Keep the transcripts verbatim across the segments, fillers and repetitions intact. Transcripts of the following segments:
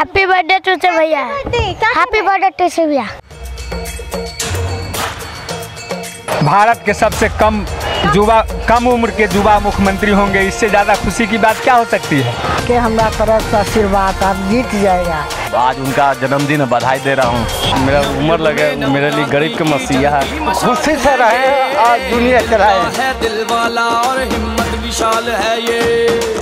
Happy birthday to से भैया। Happy birthday to से भैया। भारत के सबसे कम युवा कम उम्र के युवा मुख्यमंत्री होंगे, इससे ज़्यादा खुशी की बात क्या हो सकती है? कि हमारा तरफ से आशीर्वाद आप जीत जाएगा। आज उनका जन्मदिन है, बधाई दे रहा हूँ। मेरा उम्र लगे, मेरे लिए गरीब के मसीहा है। खुशी से रहे और दुनिया चलाए। दिल वाला और हिम्मत विशाल है ये।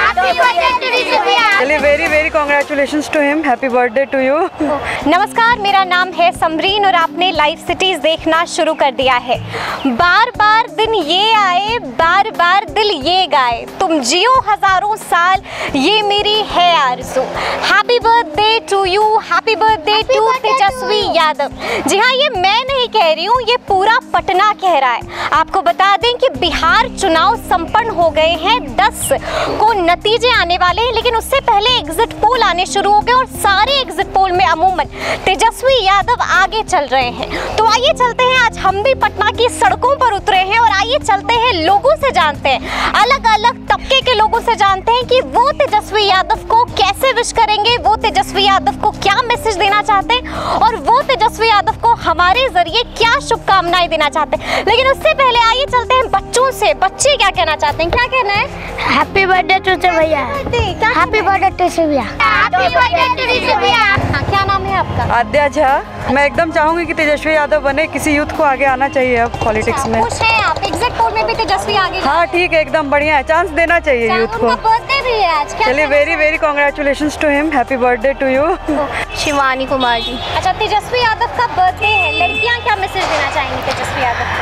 चलिए very very congratulations to him. Happy birthday to you. नमस्कार, मेरा नाम है समरीन और आपने लाइव सिटीज देखना शुरू कर दिया है। बार बार दिन ये आए, बार बार दिल ये गाए, तुम जियो हजारों साल, ये मेरी है आरज़ू। Happy birthday to you, happy birthday to Tejashwi Yadav. जी हाँ, ये मैं नहीं कह रही हूँ, ये पूरा पटना कह रहा है। आपको बता दें कि बिहार चुनाव संपन्न हो गए हैं, दस को नतीजे आने वाले हैं, लेकिन उससे पहले एग्जिट पोल आने शुरू हो गए और सारे एग्जिट पोल में अमूमन तेजस्वी यादव आगे चल रहे हैं। तो आइए चलते हैं, आज हम भी पटना की सड़कों पर उतरे हैं और आइए चलते हैं, लोगों से जानते हैं, अलग अलग तबके के लोगों से जानते हैं कि वो तेजस्वी यादव को कैसे विश करेंगे, वो तेजस्वी यादव को क्या मैसेज देना चाहते हैं और वो तेजस्वी यादव को हमारे जरिए क्या शुभकामनाएं देना चाहते हैं। लेकिन उससे पहले आइए चलते हैं बच्चों से, बच्चे क्या कहना चाहते हैं, क्या कहना है? हैप्पी बर्थडे टू से भैया। हैप्पी बर्थडे टू से भैया। हैप्पी बर्थडे टू से भैया। क्या नाम है आपका? आद्या झा। मैं एकदम चाहूंगी कि तेजस्वी यादव बने, किसी यूथ को आगे आना चाहिए अब पॉलिटिक्स में। खुश हैं आप? एग्जिट पोल में भी तेजस्वी आगे। हाँ ठीक है, एकदम बढ़िया है, चांस देना चाहिए यूथ को। बर्थडे भी है आज। चलिए very very congratulations to him. Happy birthday to you. Shivani Kumar ji. अच्छा, तेजस्वी यादव का बर्थडे है, लड़कियाँ क्या मैसेज देना चाहेंगी तेजस्वी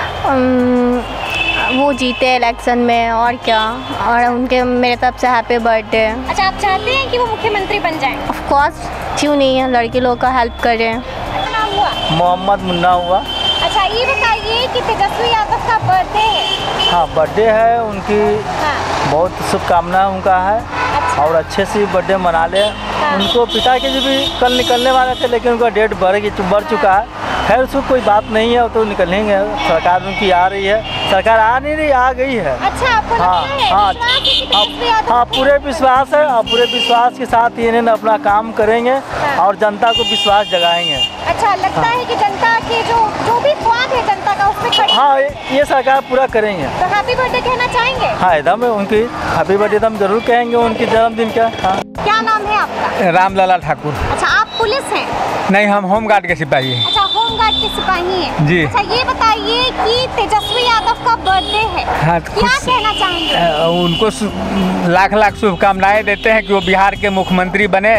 यादव? वो जीते इलेक्शन में और क्या, और उनके मेरे तरफ से हैप्पी बर्थडे। अच्छा, आप चाहते हैं कि वो मुख्यमंत्री बन जाएं? ऑफ कोर्स, क्यों नहीं है, लड़की लोग का हेल्प करें। क्या नाम हुआ? मोहम्मद मुन्ना हुआ। अच्छा, ये बताइए कि तेजस्वी यादव का बर्थडे है। हाँ, बर्थडे है उनकी। हाँ। बहुत शुभकामनाएं उनका है। अच्छा। और अच्छे से बर्थडे मना ले। हाँ। उनको पिता के जो भी कल निकलने वाले थे, लेकिन उनका डेट बढ़ बढ़ चुका है। खैर उसको कोई बात नहीं है, तो निकलेंगे, सरकार उनकी आ रही है, सरकार आ नहीं रही, आ गई है। अच्छा, आपको हाँ, लगता है? हाँ, हाँ, हाँ, पूरे विश्वास है और पूरे विश्वास के साथ ये इन्हें अपना काम करेंगे। हाँ। और जनता को विश्वास जगाएंगे। अच्छा, लगता हाँ। है कि जनता के जो जो भी ख्वाब है जनता का उसमें खड़ी। हाँ, ये सरकार पूरा करेंगे। तो हैप्पी बर्थडे कहना चाहेंगे? हाँ, एकदम उनकी हैप्पी बर्थडे हम जरूर कहेंगे, उनके जन्मदिन का। हाँ। क्या नाम है आपका? रामलाला ठाकुर। अच्छा, आप पुलिस हैं? नहीं, हम होमगार्ड के सिपाही हैं। अच्छा, होमगार्ड के सिपाही हैं जी। अच्छा, ये बताइए कि तेजस्वी यादव का बर्थडे है। हाँ, क्या कहना चाहेंगे? उनको लाख लाख शुभकामनाएं देते हैं कि वो बिहार के मुख्यमंत्री बने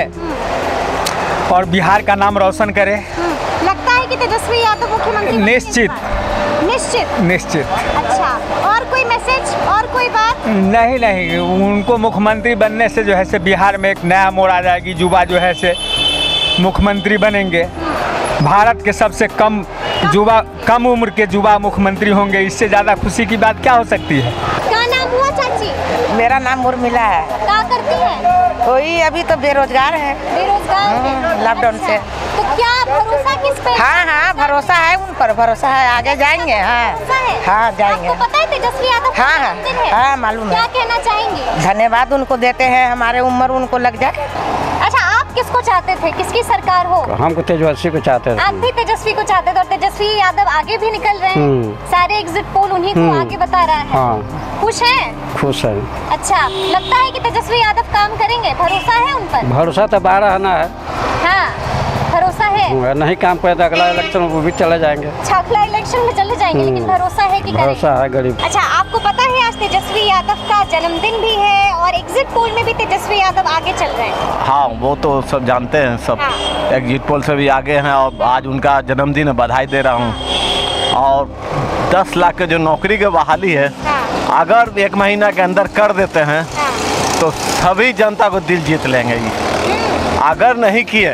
और बिहार का नाम रोशन करे। लगता है कि तेजस्वी यादव मुख्यमंत्री? निश्चित निश्चित निश्चित। अच्छा, और कोई मैसेज और कोई बात? नहीं नहीं, उनको मुख्यमंत्री बनने से जो है से बिहार में एक नया मोड़ आ जाएगी, युवा जो है से मुख्यमंत्री बनेंगे। भारत के सबसे कम युवा कम उम्र के युवा मुख्यमंत्री होंगे, इससे ज़्यादा खुशी की बात क्या हो सकती है? क्या नाम हुआ चाची? मेरा नाम उर्मिला है। क्या करती है? कोई अभी तो बेरोजगार है। बेरोजगार है लॉकडाउन से। तो क्या भरोसा किस पे? हाँ हाँ, भरोसा है उन पर, भरोसा है, आगे जाएंगे। हाँ हाँ, जाएंगे। आपको पता है तेजस्वी यादव? हाँ हाँ हाँ, मालूम है। क्या कहना चाहेंगे? धन्यवाद उनको देते हैं, हमारे उम्र उनको लग जाए। अच्छा, आप किसको चाहते थे, किसकी सरकार हो? हमको तेजस्वी को चाहते थे। आप भी तेजस्वी को चाहते थे और तेजस्वी यादव आगे भी निकल रहे हैं, सारे एग्जिट पोल उन्हीं को आगे बता रहा है। हाँ। खुश हैं? खुश है। अच्छा, लगता है कि तेजस्वी यादव काम करेंगे, भरोसा है उन पर? भरोसा तो बारह आना है। हाँ, भरोसा है। नहीं काम करे तो अगला इलेक्शन में वो भी चले जाएंगे। अच्छा, अगला इलेक्शन में चले जाएंगे, लेकिन भरोसा है कि भरोसा है गरीब। अच्छा, आपको पता है आज तेजस्वी यादव का जन्मदिन भी है और एग्जिट पोल में भी तेजस्वी यादव आगे चल रहे हैं। हाँ, वो तो सब जानते हैं, सब हाँ। एग्जिट पोल से भी आगे हैं और आज उनका जन्मदिन है, बधाई दे रहा हूँ। और दस लाख के जो नौकरी की बहाली है, हाँ। अगर एक महीना के अंदर कर देते हैं, हाँ। तो सभी जनता को दिल जीत लेंगे। अगर नहीं किए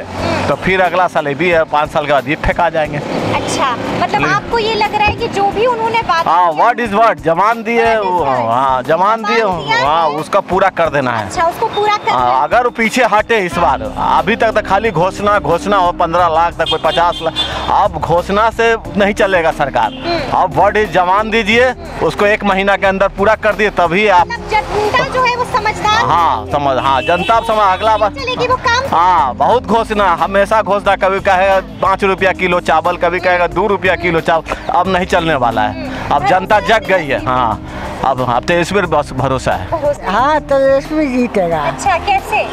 तो फिर अगला साल ये भी है, पाँच साल के बाद ये फेंका जाएंगे। अच्छा, मतलब आपको ये लग रहा है कि जो भी उन्होंने बात हाँ, वर्ड इज वर्ड, जमान दिए, हाँ जमान दिए, हाँ उसका पूरा कर देना है। अच्छा, उसको पूरा कर हाँ, अगर वो पीछे हटे इस बार, अभी तक तो खाली घोषणा घोषणा हो, पंद्रह लाख तक कोई पचास लाख, अब घोषणा से नहीं चलेगा सरकार। अब वर्ड इज जमान दीजिए, उसको एक महीना के अंदर पूरा कर दिए, तभी आप जनता जो है वो समझदार। हाँ समझ, हाँ जनता अब समझ, अगला बार चलेगी वो काम। हाँ बहुत घोषणा, हमेशा घोषणा, कभी कहेगा पाँच रुपया किलो चावल, कभी कहेगा दो रुपया किलो चावल, अब नहीं चलने वाला है। अब जनता जग गई है। हाँ, अब अब तो इस पर बस भरोसा है। हाँ, तो इसमें जीतेगा। अच्छा, कैसे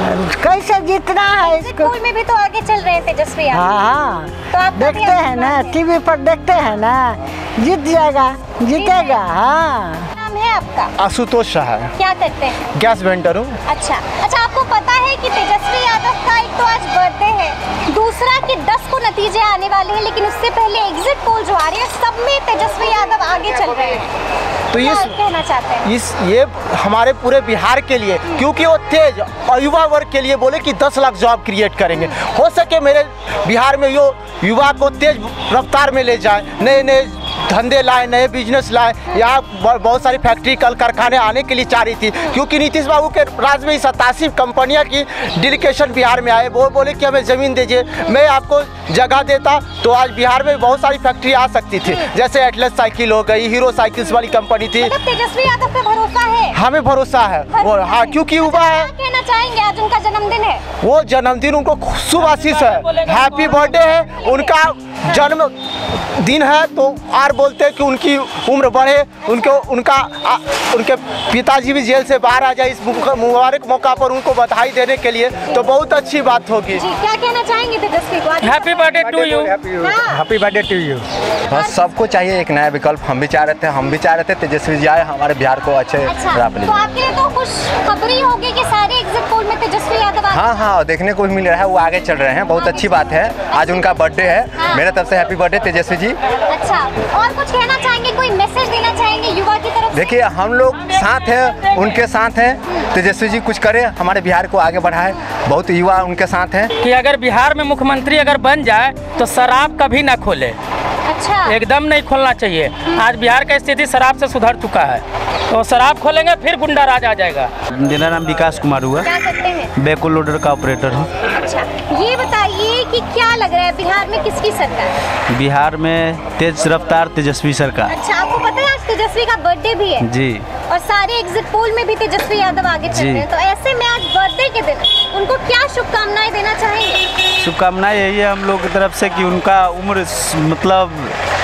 कैसे जीतना है इसको? स्कूल में भी तो आगे चल रहे हैं तेजस्वी यादव। हाँ हाँ, तो आप देखते हैं ना, टीवी पर देखते हैं ना, जीत जाएगा, जीतेगा। हाँ। नाम है आपका? आशुतोष शाह है। क्या करते हैं? गैस वेंडर हूँ। अच्छा अच्छा, आपको पता है कि तेजस्वी यादव का एक तो आज बर्थडे है, दूसरा कि दस को नतीजे आने वाले हैं, लेकिन उससे पहले एग्जिट पोल जो आ रहे हैं सब में तेजस्वी यादव आगे चल रहे हैं। तो ये कहना चाहते हैं इस ये हमारे पूरे बिहार के लिए, क्योंकि वो तेज और युवा वर्ग के लिए बोले कि दस लाख जॉब क्रिएट करेंगे। हो सके मेरे बिहार में यो युवा को तेज रफ्तार में ले जाए, नए नए धंधे लाए, नए बिजनेस लाए। यहाँ बहुत सारी फैक्ट्री कल कारखाने आने के लिए चाह रही थी, क्योंकि नीतीश बाबू के राज में सतासी कंपनियां की डेलीगेशन बिहार में आए। वो बोले कि हमें ज़मीन दीजिए, मैं आपको जगह देता तो आज बिहार में बहुत सारी फैक्ट्री आ सकती थी। जैसे एटलस साइकिल हो गई, हीरो साइकिल्स वाली कंपनी थी। मतलब तेजस्वी यादव पे भरोसा है? हमें भरोसा है वो, हाँ, क्योंकि युवा है। कहना चाहेंगे आज उनका जन्मदिन है, वो जन्मदिन उनको शुभ आशीष है, हैप्पी बर्थडे है, उनका जन्म दिन है। तो और बोलते हैं कि उनकी उम्र बढ़े, उनको उनका आ, उनके पिताजी भी जेल से बाहर आ जाए, इस मुबारक मौका पर उनको बधाई देने के लिए तो बहुत अच्छी बात होगी। जी, क्या कहना चाहेंगे तेजस्वी को? Happy birthday to you. Happy birthday to you. बस सबको चाहिए एक नया विकल्प, हम भी चाह रहे थे हम भी चाह रहे थे तेजस्वी जी आए, हमारे बिहार को अच्छे अच्छा, राह पे ले तो आपके लिए तो खुश खबरी होगी कि सारे एग्जिट पोल में तेजस्वी यादव। हाँ हाँ, देखने को भी मिल रहा है, वो आगे चल रहे हैं, बहुत अच्छी बात है। आज उनका बर्थडे है, मेरे तरफ से हैप्पी बर्थडे तेजस्वी जी। अच्छा, और कुछ कहना चाहेंगे, कोई मैसेज देना चाहेंगे युवा की तरफ? देखिए हम लोग साथ हैं, उनके साथ हैं, तेजस्वी जी कुछ करें, हमारे बिहार को आगे बढ़ाए, बहुत युवा उनके साथ हैं। कि अगर बिहार में मुख्यमंत्री अगर बन जाए तो शराब कभी ना खोले। अच्छा, एकदम नहीं खोलना चाहिए। आज बिहार का स्थिति शराब से सुधर चुका है, तो शराब खोलेंगे फिर गुंडा राज आ जाएगा। मेरा नाम विकास कुमार हुआ, क्या करते हैं? बैको लोडर का ऑपरेटर हूँ। अच्छा, ये बताइए कि क्या लग रहा है बिहार में किसकी सरकार? बिहार में तेज रफ्तार तेजस्वी सरकार। अच्छा, आपको पता है आज तेजस्वी का बर्थडे भी है जी, और सारे एग्जिट पोल में भी तेजस्वी यादव आगे चल रहे हैं, तो ऐसे में आज बर्थडे के दिन उनको क्या शुभकामनाएं देना चाहेंगे? शुभकामनाएं यही है हम लोग की तरफ से कि उनका उम्र मतलब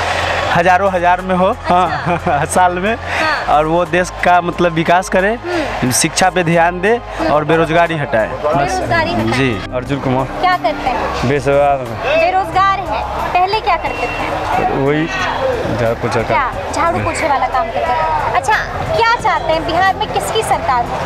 हजारों हजार में हो। अच्छा। हाँ, साल में। हाँ। और वो देश का मतलब विकास करे, शिक्षा पे ध्यान दे और बेरोजगारी हटाए। बेरोजगारी हटाए। जी। अर्जुन कुमार। क्या करते हैं? बेरोजगार बेरोजगार है। पहले क्या करते थे? वही झाड़ू पोछा क्या झाड़ू पोछे वाला काम करते हैं? अच्छा, क्या चाहते हैं बिहार में किसकी सरकार हो?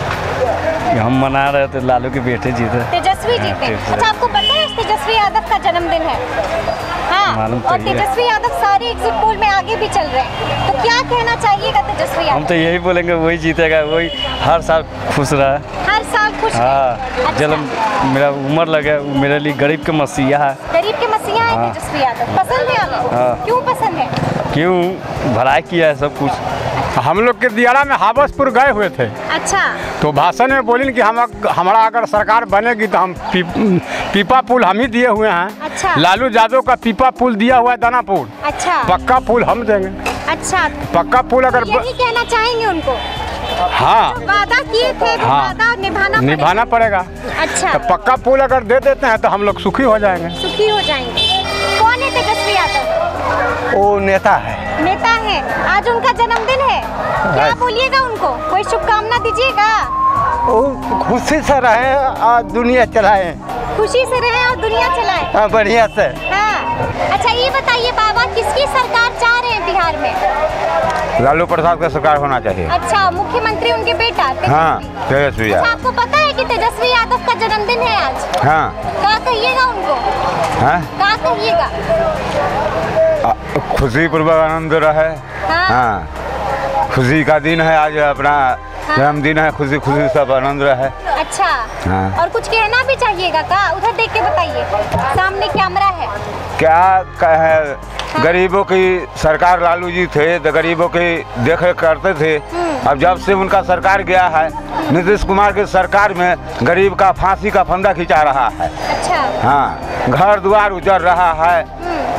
हम मना रहे थे लालू के बेटे जीते, तेजस्वी जीते। अच्छा, आपको पता है तेजस्वी यादव का जन्मदिन है? हाँ, और तेजस्वी यादव सारे एग्जिट पोल में आगे भी चल रहे हैं, तो क्या कहना चाहिएगा तेजस्वी यादव? हम तो यही बोलेंगे वही जीतेगा, वही हर साल खुश रहा, हर साल खुश। हाँ। अच्छा। जन्म मेरा उम्र लगे, मेरे लिए गरीब के मसीहा है। गरीब के मसीहा है। हाँ। तेजस्वी यादव पसंद है आपको? हाँ। क्यों पसंद है? क्यों भलाई किया है सब कुछ। हम लोग के दियारा में हावसपुर गए हुए थे। अच्छा, तो भाषण में बोलिन कि हम हमारा अगर सरकार बनेगी तो हम पी, पीपा पुल हम ही दिए हुए हैं। अच्छा। लालू यादव का पीपा पुल दिया हुआ है दानापुर। अच्छा, पक्का पुल हम देंगे। अच्छा, पक्का पुल अगर तो यही कहना चाहेंगे उनको? हाँ, जो वादा किए थे वो हाँ, वादा निभाना निभाना पड़ेगा। अच्छा, तो पक्का पुल अगर दे देते हैं तो हम लोग सुखी हो जाएंगे। सुखी हो जाएंगे। कौन है तेजस्वी यादव? वो नेता है। नेता है। आज उनका जन्मदिन है, क्या बोलिएगा उनको? कोई शुभकामना दीजिएगा? वो खुशी से रहे और दुनिया चलाए। खुशी से रहे और दुनिया चलाए। हाँ, बढ़िया से। हाँ। अच्छा, ये बताइए बाबा, किसकी सरकार चाह रहे हैं बिहार में? लालू प्रसाद का सरकार होना चाहिए। अच्छा, मुख्यमंत्री उनके बेटा तेजस्वी। हाँ, तेजस्वी यादव। अच्छा, आपको पता है कि तेजस्वी यादव का जन्मदिन है आज? हाँ। क्या कहिएगा उनको? हाँ? क्या कहिएगा? खुशी पूर्वक आनंद रहे। हाँ। हाँ। खुशी का दिन है आज, अपना जन्मदिन है, खुशी खुशी सब आनंद रहे। अच्छा। हाँ। और कुछ कहना भी चाहिएगा का? उधर देख के बताइए, सामने कैमरा है। क्या कहे, गरीबों की सरकार लालू जी थे तो गरीबों की देख रेख करते थे। अब जब से उनका सरकार गया है, नीतीश कुमार की सरकार में गरीब का फांसी का फंदा खिंचा रहा है। अच्छा। हाँ, घर द्वार उजड़ रहा है,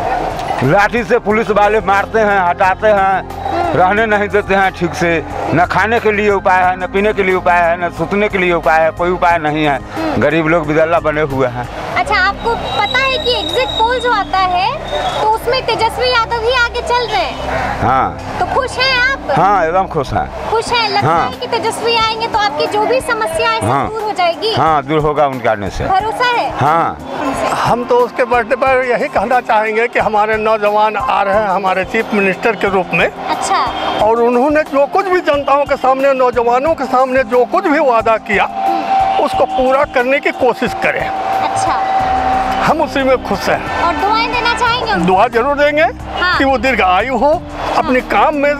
लाठी से पुलिस वाले मारते हैं, हटाते हैं, रहने नहीं देते हैं ठीक से। न खाने के लिए उपाय है, न पीने के लिए उपाय है, न सुतने के लिए उपाय है, कोई उपाय नहीं है। गरीब लोग बिदल्ला बने हुए हैं। अच्छा, आपको पता है कि एग्जिट पोल जो आता है तो उसमें तेजस्वी यादव ही आगे चल रहे हैं? हाँ। तो खुश हैं आप? हाँ, एकदम खुश हैं। खुश हैं? लगता हाँ। है कि तेजस्वी आएंगे तो आपकी जो भी समस्याएं सब हाँ। दूर हो जाएगी? हाँ, दूर होगा उनके आने से। भरोसा है? हाँ। हम तो उसके बर्थडे पर यही कहना चाहेंगे कि हमारे नौजवान आ रहे हैं हमारे चीफ मिनिस्टर के रूप में। अच्छा। और उन्होंने जो कुछ भी जनताओं के सामने, नौजवानों के सामने जो कुछ भी वादा किया उसको पूरा करने की कोशिश करें। अच्छा। हम उसी में खुश हैं। और दुआएं देना चाहेंगे? दुआ जरूर देंगे। हाँ। कि वो दीर्घायु हो, अपने काम में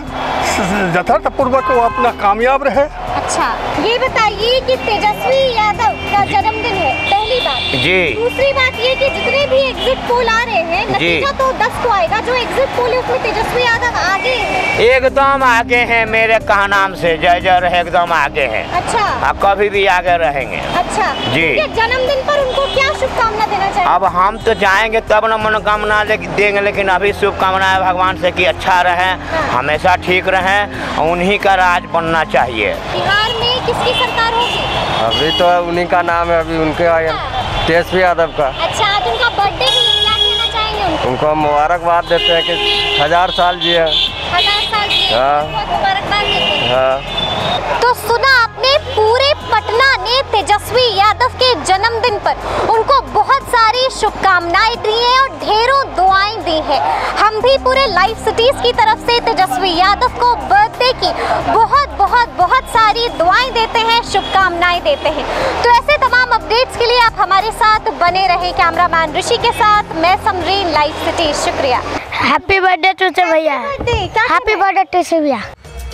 यथार्थ पूर्वक वो अपना कामयाब रहे। अच्छा, ये बताइए कि तेजस्वी यादव का जन्मदिन है, पहली बात। जी। दूसरी बात ये कि जितने भी एग्जिट पोल आ रहे हैं, नतीजा तो दस को आएगा। जो एग्जिट पोल है उसमें तेजस्वी यादव आगे है। एकदम आगे हैं, मेरे कहनाम से जय जय रहे, एकदम आगे हैं। अच्छा। आप कभी भी आगे रहेंगे। अच्छा जी। जन्मदिन पर उनको क्या शुभकामना देना चाहिए? अब हम तो जाएंगे तब न मनोकामना देंगे, लेकिन अभी शुभकामना है भगवान से कि अच्छा रहे, हमेशा ठीक रहे, उन्हीं का राज बनना चाहिए। बिहार में किसकी सरकार होगी? अभी तो उन्हीं का नाम है, अभी उनके आए तेजस्वी यादव का। अच्छा, आज उनका बर्थडे है, क्या कहना चाहेंगे उनको? उनको मुबारकबाद देते हैं कि हजार साल जिए। हजार साल जिए। हाँ। मुबारकबाद देते हैं। हाँ। तो सुना आपने, पूरे पटना ने तेजस्वी यादव के जन्मदिन पर उनको बहुत सारी शुभकामनाएं दी हैं और ढेरों दुआएं दी हैं। हम भी पूरे लाइव सिटीज की तरफ से तेजस्वी यादव को बर्थडे की बहुत बहुत बहुत सारी दुआएं देते हैं, शुभकामनाएं देते हैं। तो ऐसे तमाम अपडेट्स के लिए आप हमारे साथ बने रहे। कैमरामैन ऋषि के साथ मैं समरीन, लाइव सिटी। शुक्रिया। हैप्पी बर्थडे टू से भैया। हैप्पी बर्थडे टू से भैया।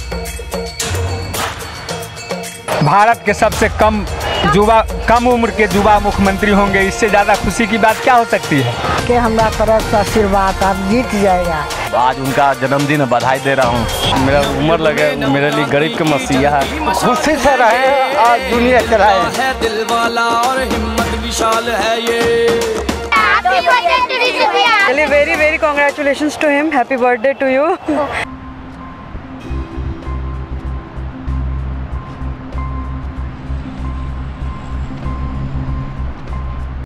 भारत के सबसे कम युवा कम उम्र के युवा मुख्यमंत्री होंगे, इससे ज़्यादा खुशी की बात क्या हो सकती है? कि हमारा तरफ से आशीर्वाद, आप जीत जाएगा। आज उनका जन्मदिन, बधाई दे रहा हूँ। मेरा उम्र लगे, मेरे लिए गरीब के मसीहा है। खुशी से रहे और दुनिया चलाए। है दिल वाला और हिम्मत विशाल है ये। चलिए, very very congratulations to him. Happy birthday to you.